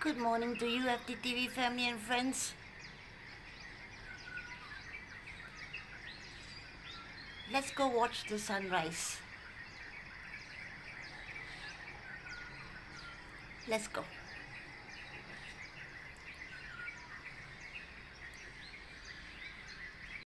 Good morning to you, FTTV family and friends. Let's go watch the sunrise. Let's go.